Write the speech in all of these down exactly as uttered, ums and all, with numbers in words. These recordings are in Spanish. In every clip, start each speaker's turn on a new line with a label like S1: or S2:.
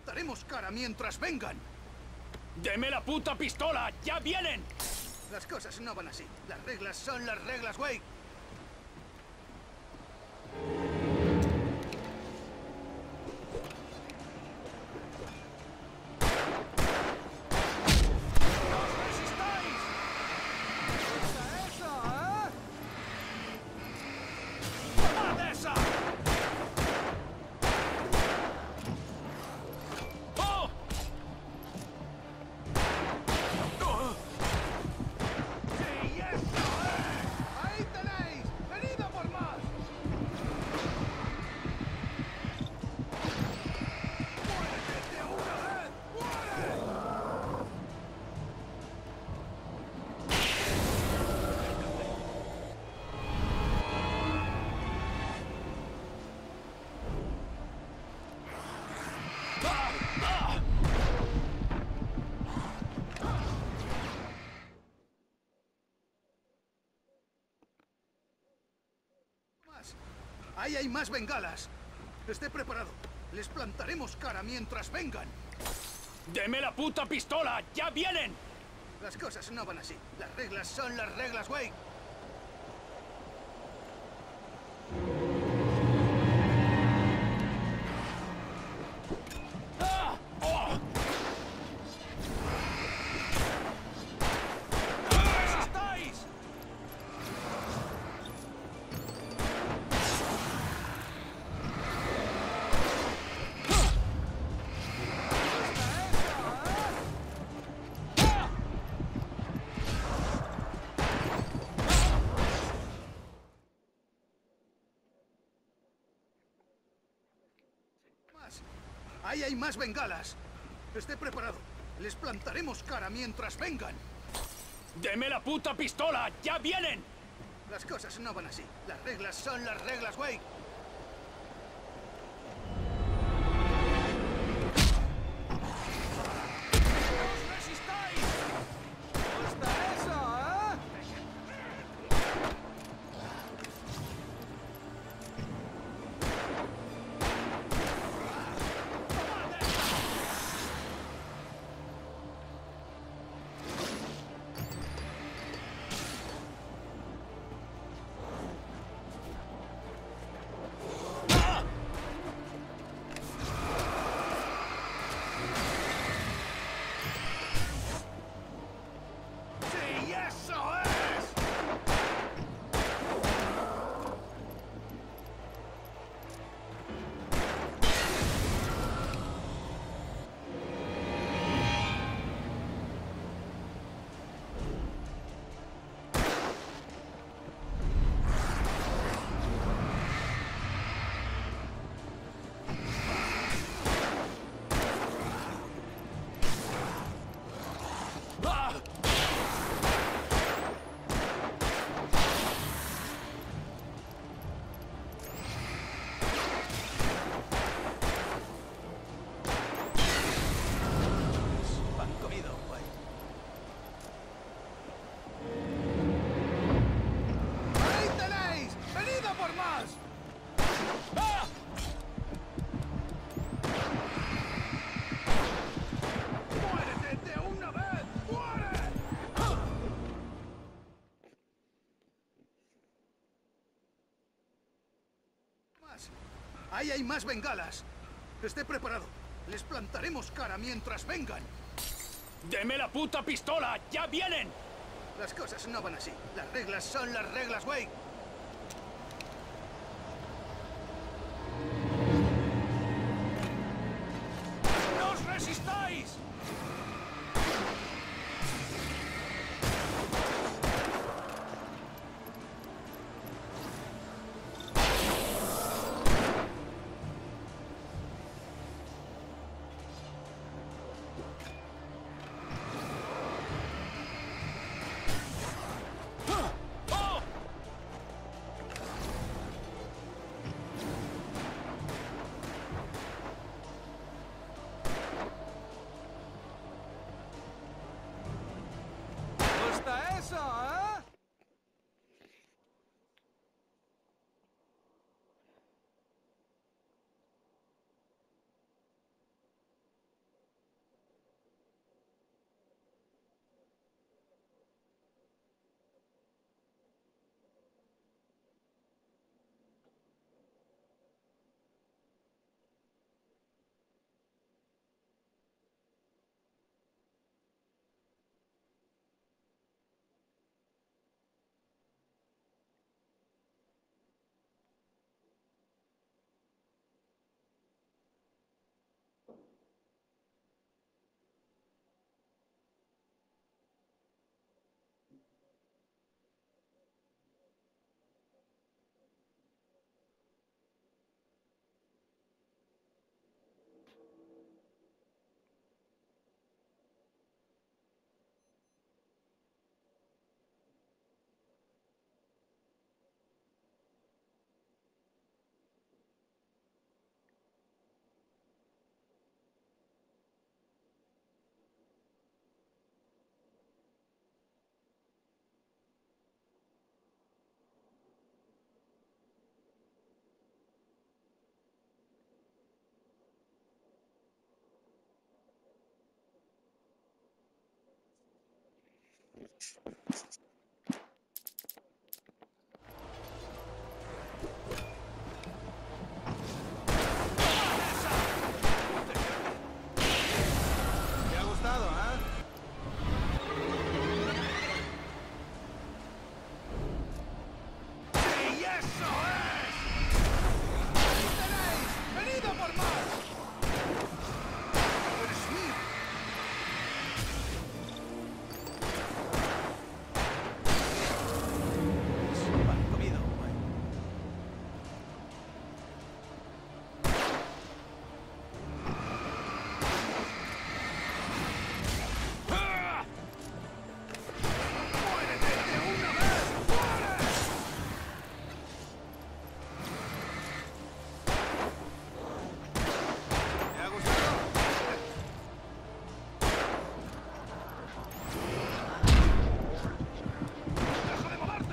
S1: plantaremos cara mientras vengan.
S2: ¡Deme la puta pistola! ¡Ya vienen!
S1: Las cosas no van así. Las reglas son las reglas, güey. Ahí hay más bengalas. Esté preparado. Les plantaremos cara mientras vengan.
S2: ¡Deme la puta pistola! ¡Ya vienen!
S1: Las cosas no van así. Las reglas son las reglas, güey. Ahí hay más bengalas. Esté preparado. Les plantaremos cara mientras vengan.
S2: ¡Deme la puta pistola! ¡Ya vienen!
S1: Las cosas no van así. Las reglas son las reglas, güey. Ahí hay más bengalas. Esté preparado. Les plantaremos cara mientras vengan.
S2: ¡Deme la puta pistola! ¡Ya vienen!
S1: Las cosas no van así. Las reglas son las reglas, güey.
S2: ¡No os resistáis!
S3: ¿Te ha gustado, eh?
S1: ¡Sí, eso es! ¡Ahí tenéis! ¡Venid a por más! ¡Eres mío!
S3: Pan comido, güey.
S2: ¡Ah!
S1: ¡Muérete de una vez! ¡Muere!
S3: ¿Te ha gustado?
S1: ¡Deja de moverte!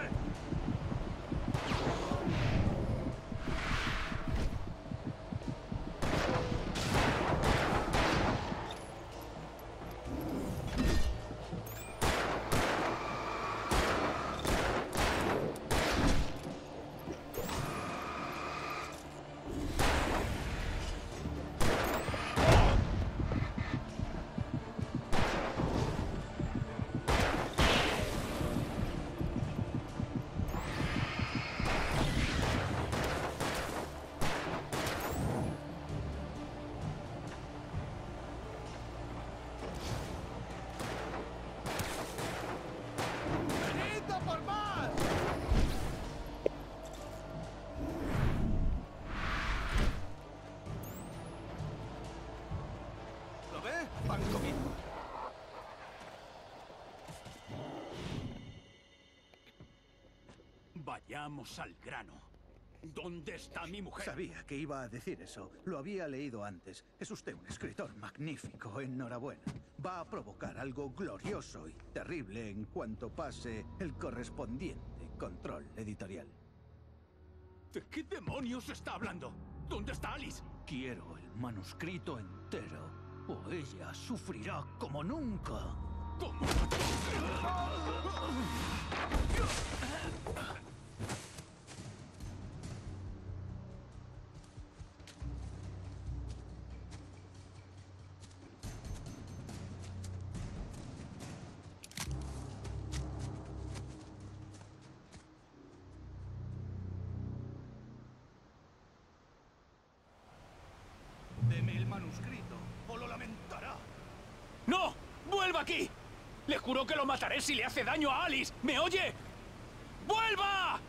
S1: ¡Venid a por más!
S3: ¿Lo ve? Pan comido.
S2: Vayamos al grano. ¿Dónde está mi mujer?
S4: Sabía que iba a decir eso. Lo había leído antes. Es usted un escritor magnífico. Enhorabuena. Va a provocar algo glorioso y terrible en cuanto pase el correspondiente control editorial.
S2: ¿De qué demonios está hablando? ¿Dónde está Alice?
S4: Quiero el manuscrito entero, o ella sufrirá como nunca.
S2: ¿Cómo?
S1: Deme el manuscrito, o lo lamentará.
S2: ¡No! ¡Vuelva aquí! Le juro que lo mataré si le hace daño a Alice. ¿Me oye? ¡Vuelva!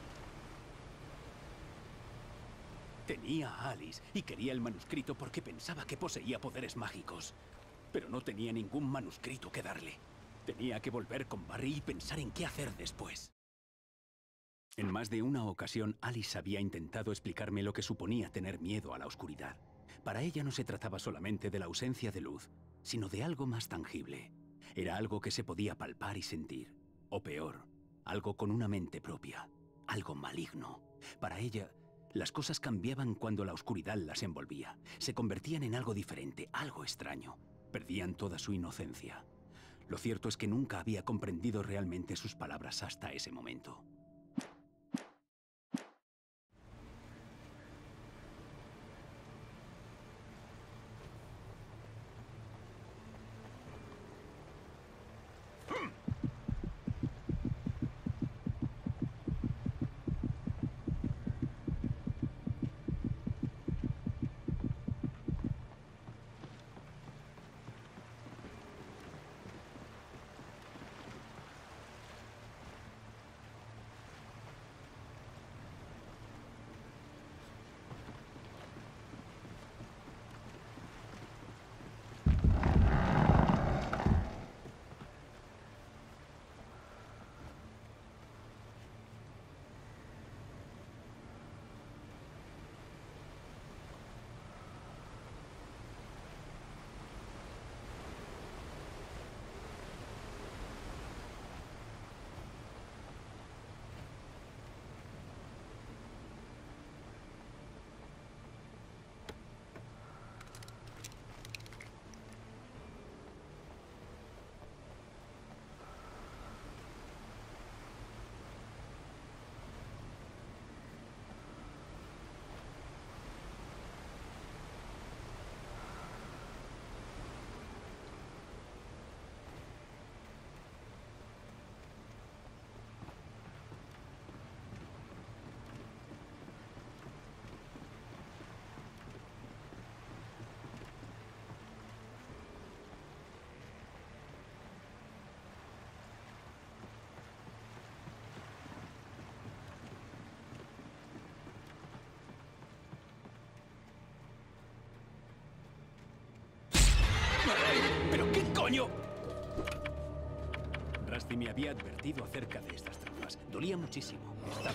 S2: Tenía a Alice y quería el manuscrito porque pensaba que poseía poderes mágicos. Pero no tenía ningún manuscrito que darle. Tenía que volver con Barry y pensar en qué hacer después. En más de una ocasión, Alice había intentado explicarme lo que suponía tener miedo a la oscuridad. Para ella no se trataba solamente de la ausencia de luz, sino de algo más tangible. Era algo que se podía palpar y sentir. O peor, algo con una mente propia. Algo maligno. Para ella, las cosas cambiaban cuando la oscuridad las envolvía. Se convertían en algo diferente, algo extraño. Perdían toda su inocencia. Lo cierto es que nunca había comprendido realmente sus palabras hasta ese momento. coño? Rusty me había advertido acerca de estas trampas. Dolía muchísimo. Estaba...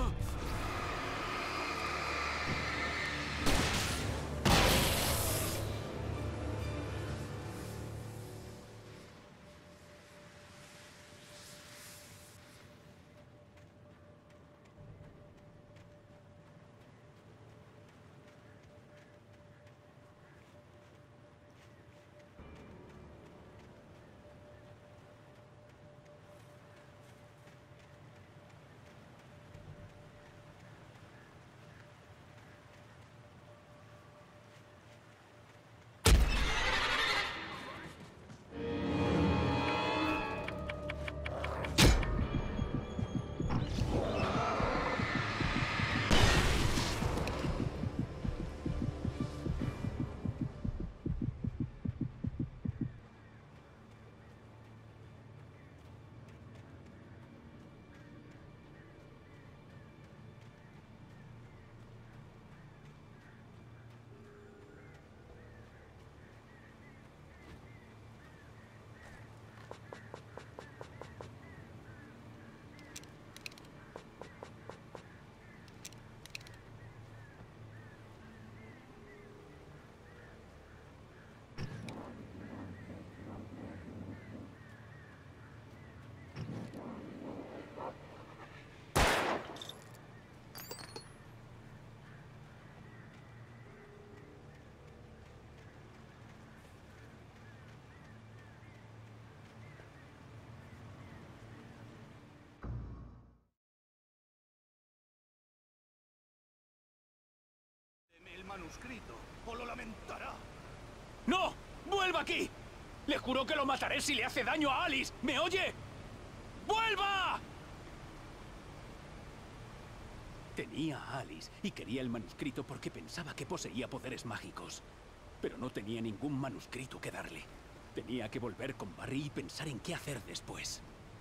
S1: El manuscrito, o lo lamentará.
S2: ¡No! ¡Vuelva aquí! Le juro que lo mataré si le hace daño a Alice. ¿Me oye? ¡Vuelva! Tenía a Alice y quería el manuscrito porque pensaba que poseía poderes mágicos. Pero no tenía ningún manuscrito que darle. Tenía que volver con Barry y pensar en qué hacer después.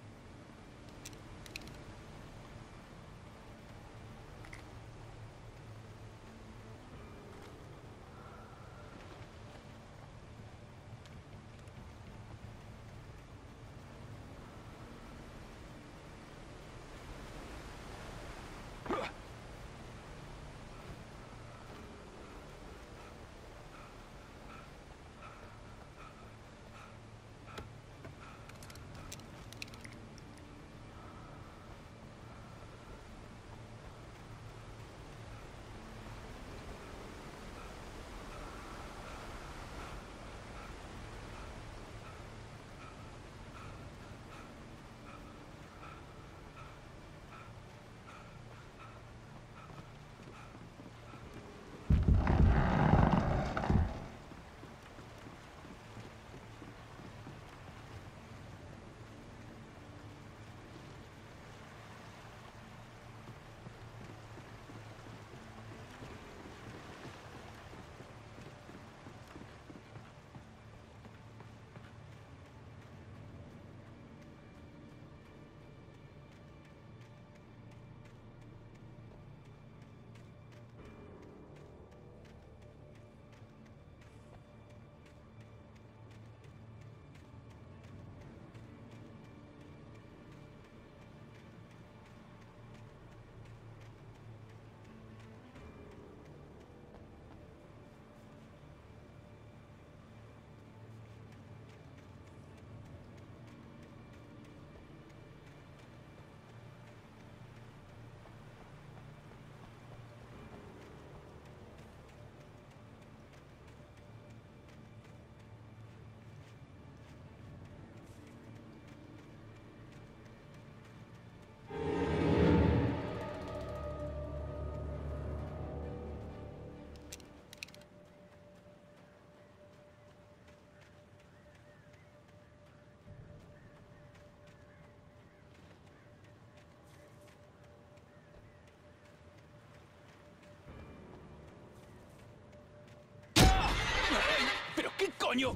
S2: coño!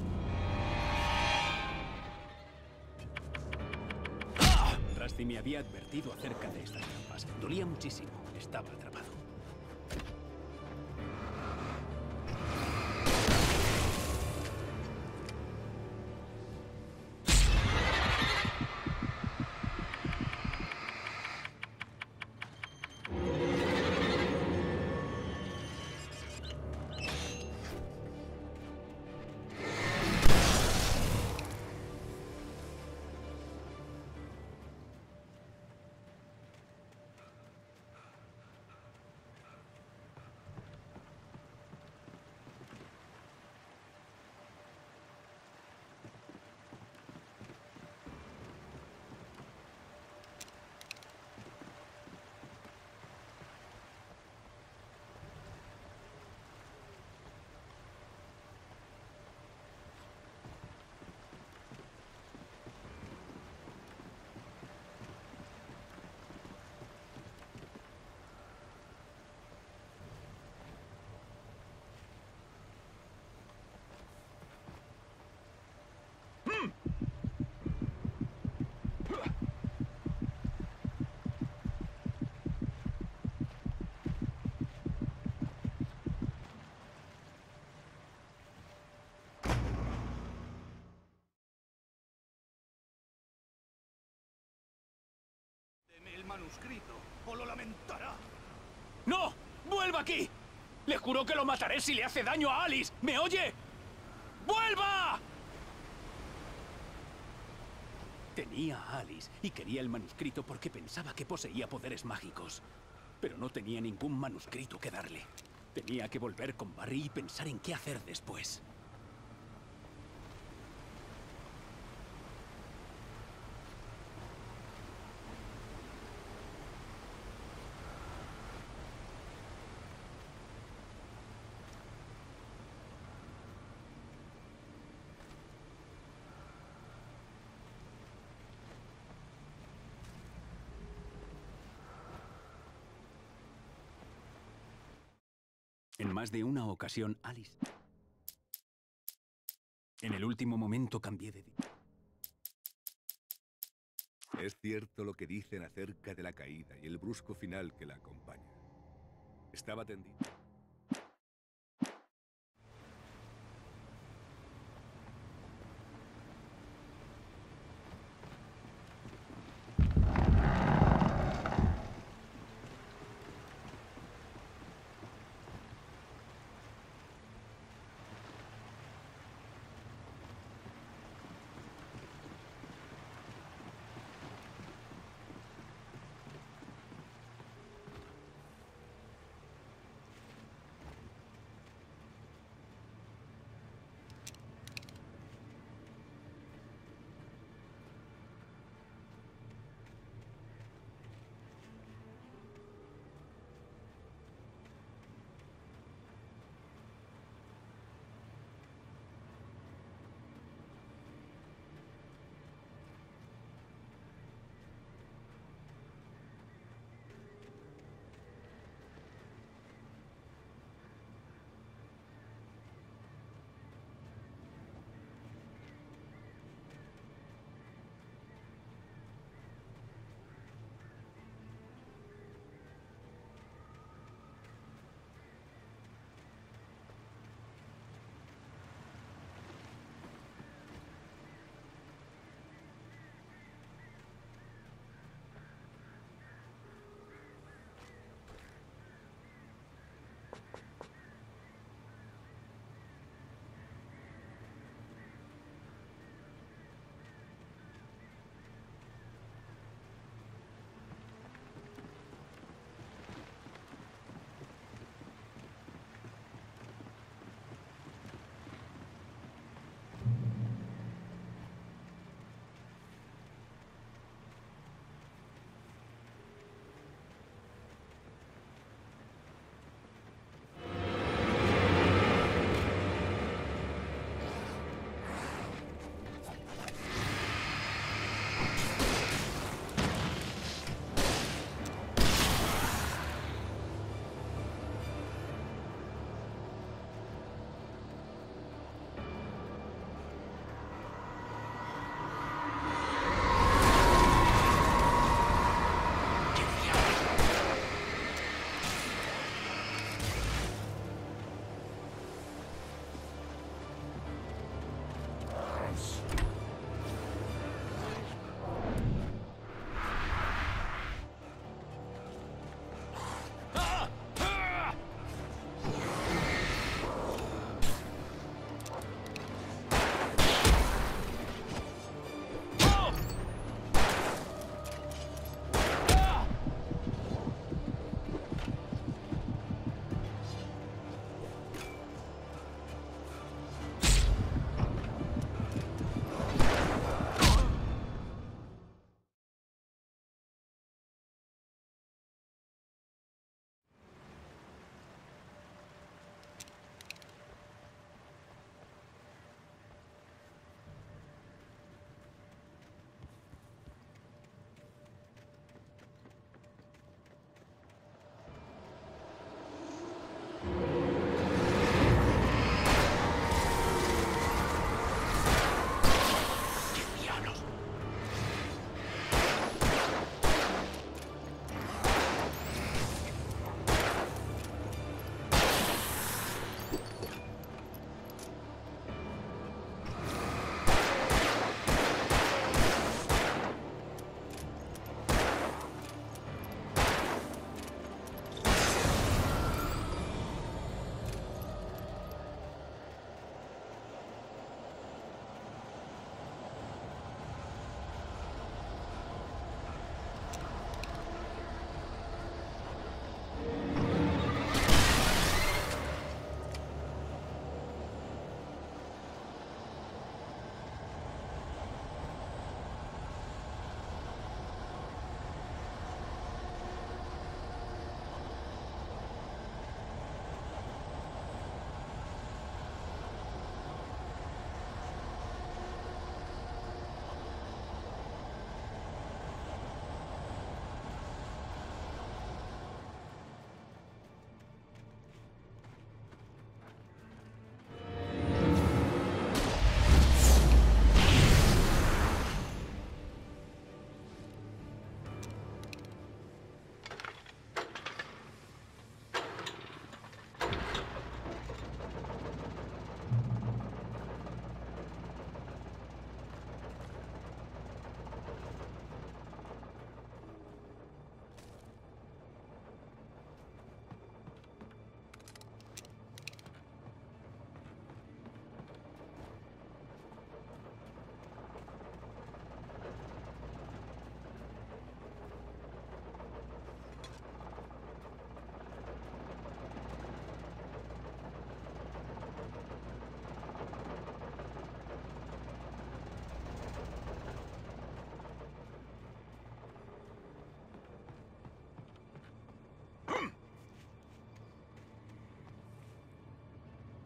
S2: ¡Ah! Rusty me había advertido acerca de estas trampas. Dolía muchísimo. Estaba atrapado.
S1: manuscrito o lo lamentará.
S2: ¡No! ¡Vuelva aquí! Le juro que lo mataré si le hace daño a Alice. ¿Me oye? ¡Vuelva! Tenía a Alice y quería el manuscrito porque pensaba que poseía poderes mágicos. Pero no tenía ningún manuscrito que darle. Tenía que volver con Barry y pensar en qué hacer después. En más de una ocasión, Alice... En el último momento cambié de...
S5: Es cierto lo que dicen acerca de la caída y el brusco final que la acompaña. Estaba tendido.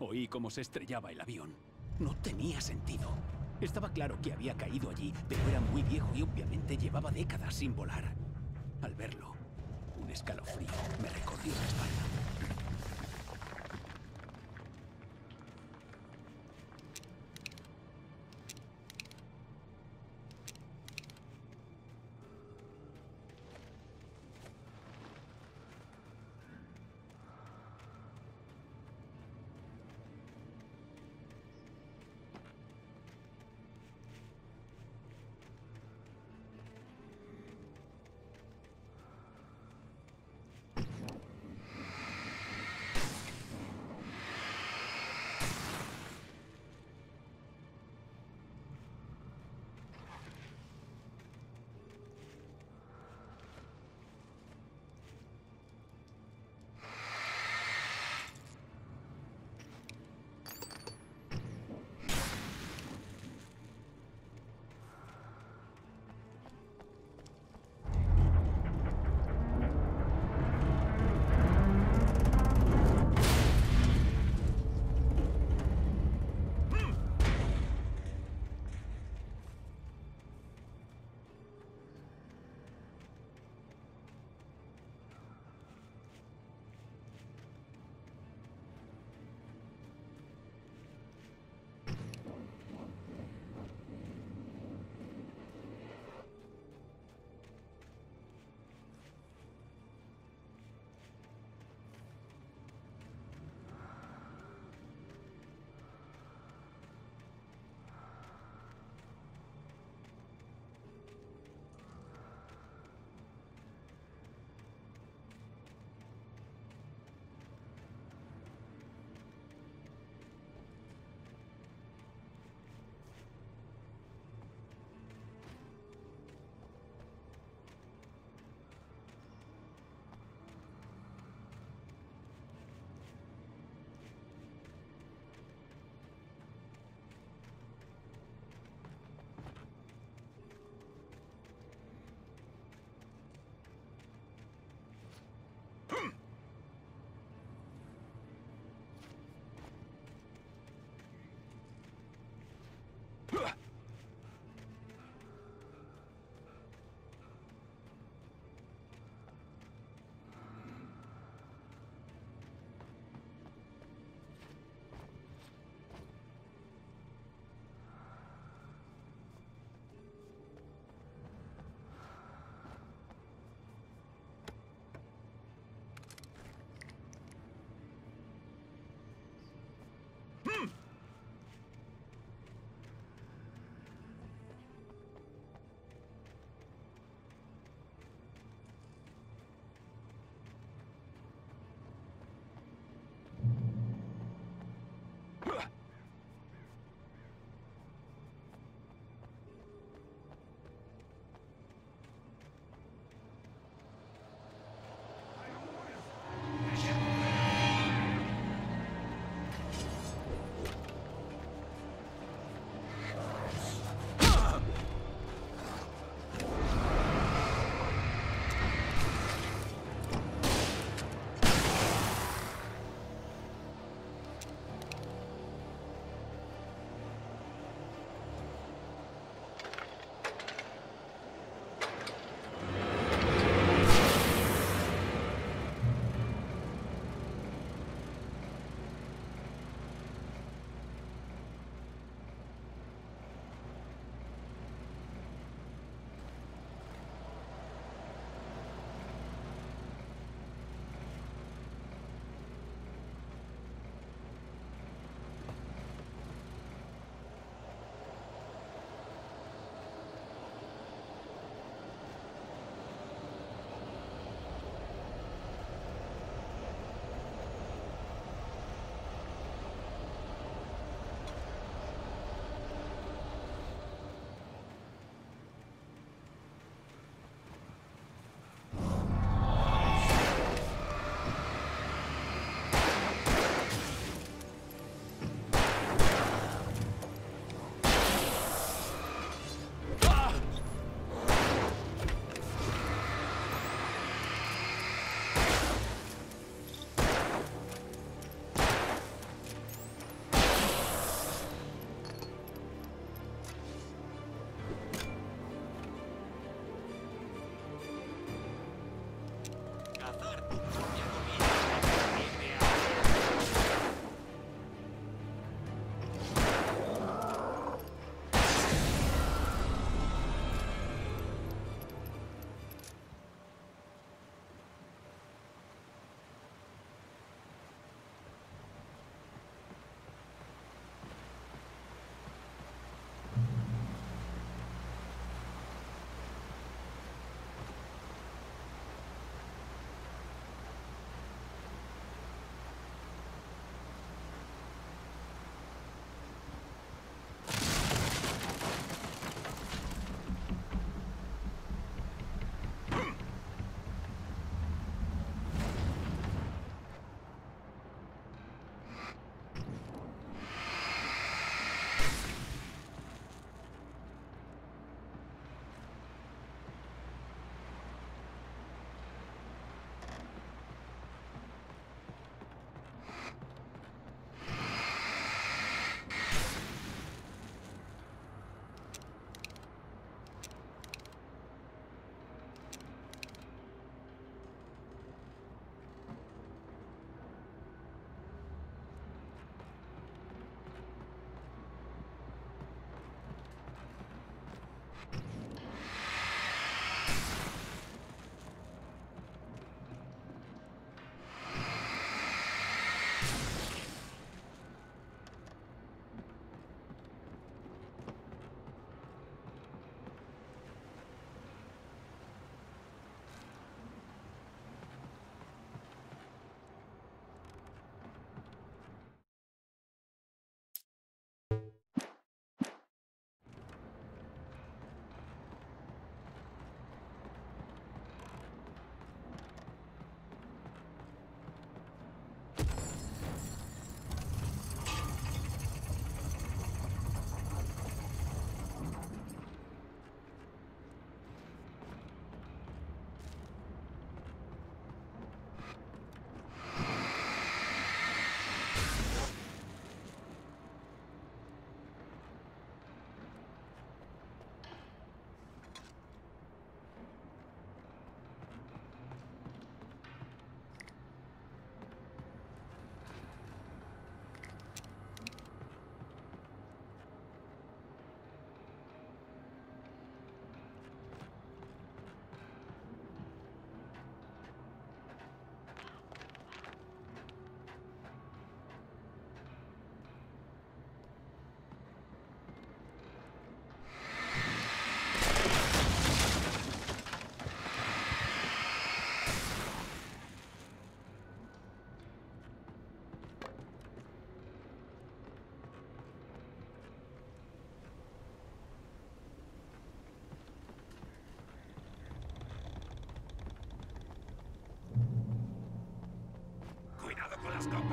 S2: Oí cómo se estrellaba el avión. No tenía sentido. Estaba claro que había caído allí, pero era muy viejo y obviamente llevaba décadas sin volar. Al verlo, un escalofrío me recorrió la espalda.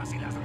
S6: armas y las